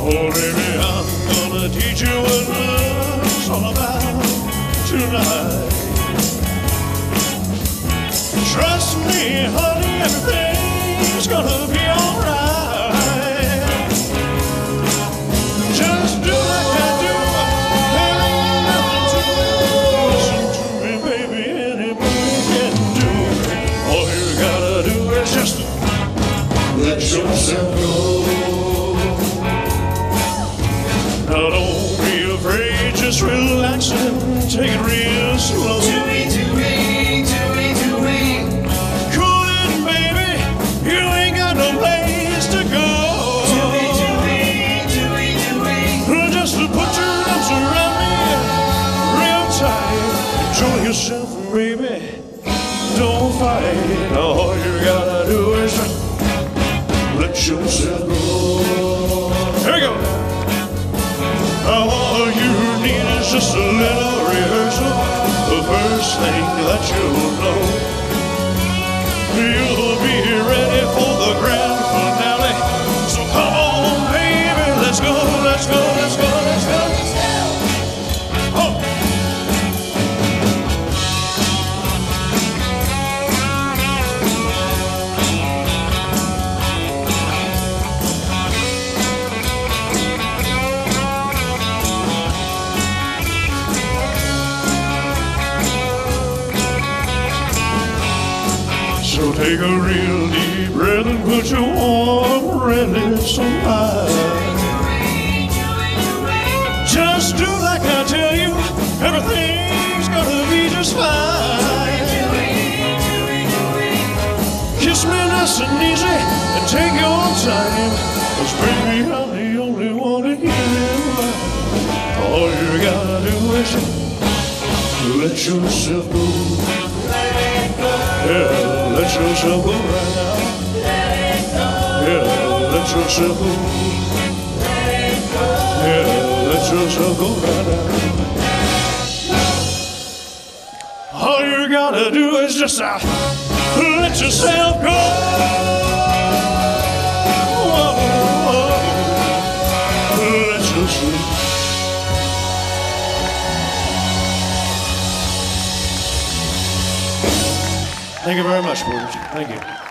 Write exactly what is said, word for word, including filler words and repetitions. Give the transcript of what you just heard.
Oh, baby, I'm gonna teach you what love's all about tonight. Trust me, honey, everything's gonna be alright. Just do like I do, there ain't nothing to it. Listen to me, baby, anybody can do it. All you gotta do is just let yourself go. Now don't be afraid, just relax and take it real slow. Do it, do it, do it, do it. Cool it, baby, you ain't got no place to go. Do it, do it, do it, do it. Just to put your arms around me real tight. Enjoy yourself, baby, don't fight. All you gotta do is let yourself go. Here we go. All you need is just a little rehearsal. The first thing that you'll know, you'll be ready for the grand finale. So come on, baby, let's go, let's go, let's go, let's go, let's go. Oh. So take a real deep breath and put your warm red lips on mine. Just do like I tell you, everything's gonna be just fine. Kiss me nice and easy and take your time, 'cause baby, I'm the only one to hear you. All you gotta do is let yourself go. Yeah, let yourself go right now. Yeah, let yourself go. Yeah, let yourself go right now. All you gotta do is just uh, let yourself go. Whoa, whoa. Let yourself. Thank you very much, Portage. Thank you.